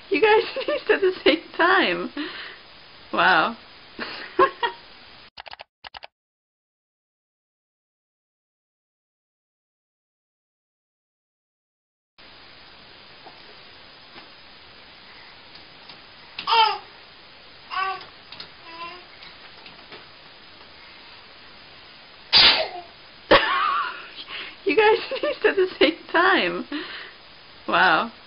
You guys sneezed at the same time. Wow. You guys sneezed at the same time. Wow.